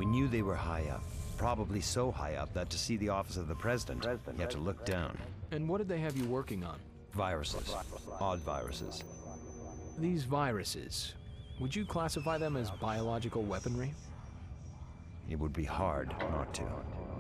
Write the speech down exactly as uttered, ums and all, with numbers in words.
We knew they were high up. Probably so high up that to see the office of the president, you had to look down. And what did they have you working on? Viruses. Odd viruses. These viruses, would you classify them as biological weaponry? It would be hard not to.